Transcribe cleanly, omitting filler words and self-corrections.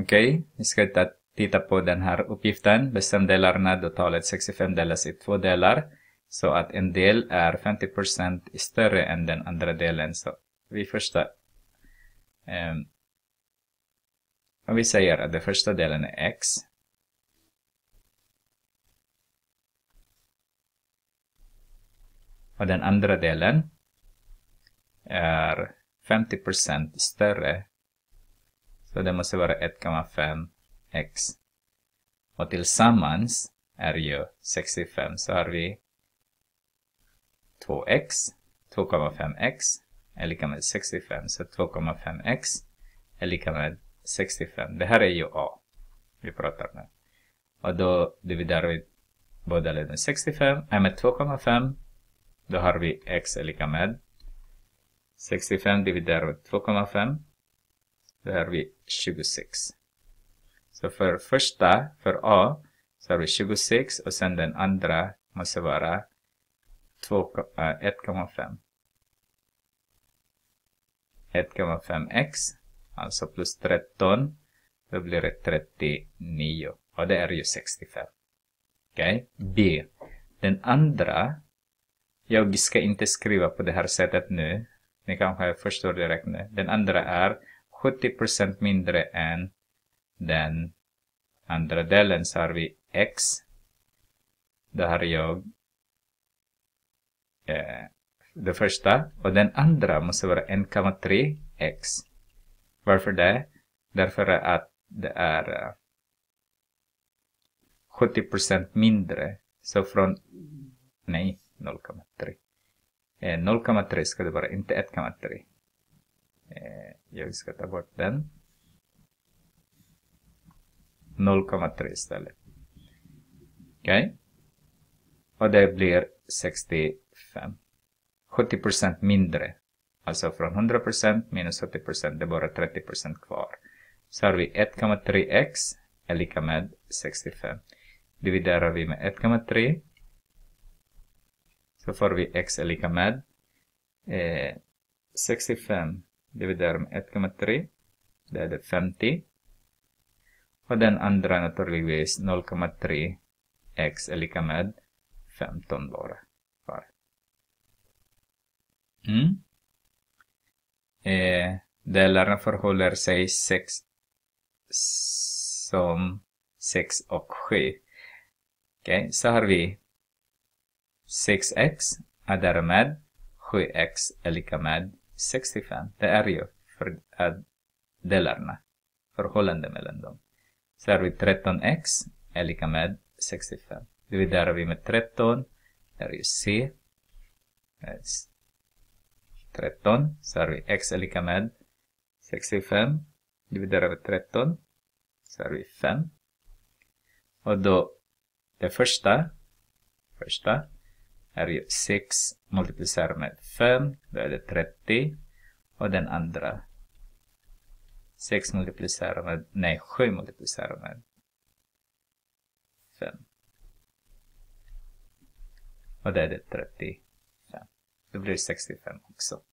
Okej, vi ska titta på den här uppgiften. Bestämdelarna, då talet 65 delas i 2 delar. Så att en del är 50% större än den andra delen. Så vi första... om vi säger att den första delen är x. Och den andra delen är 50% större. Så det måste vara 1,5x. Och tillsammans är ju 65. Så har vi 2x. 2,5x är lika med 65. Så 2,5x är lika med 65. Det här är ju a. Vi pratar nu. Och då dividerar vi båda leden med 65. Med 2,5. Då har vi x är lika med 65 dividerat med 2,5. Då har vi 26. Så för första, för a, så har vi 26. Och sen den andra måste vara 1,5. 1,5x. Alltså plus 13. Då blir det 39. Och det är ju 65. Okej. B. Den andra. Jag ska inte skriva på det här sättet nu. Ni kanske förstår direkt nu. Den andra är 70% mindre än den andra delen. Så har vi x. Då har jag det första. Och den andra måste vara 1,3x. Varför det? Därför att det är 70% mindre. Så från... Nej, 0,3. 0,3 ska det vara, inte 1,3. Jag ska ta bort den. 0,3 istället. Okej. Och det blir 65. 70% mindre. Alltså från 100% minus 70%, det är bara 30% kvar. Så har vi 1,3x är lika med 65. Dividerar vi med 1,3. Så får vi x är lika med 65 dividerat med 1,3. Det är det 50. Och den andra naturligtvis 0,3 x är lika med 15 bara. Delarna förhåller sig 6 som 6 och 7. Okej, så har vi 6x är därmed 7x är lika med 65. Det är ju för delarna. Förhållande mellan dem. Så har vi 13x är lika med 65. Dividerar vi med 13. Det är ju c. 13. Så har vi x är lika med 65. Dividerar vi 13. Så har vi 5. Och då det första är ju 6 multiplicerat med 5. Då är det 30. Och den andra 6 multiplicerat med, nej 7 multiplicerat med 5. Och det är det 35. Då blir det 65 också.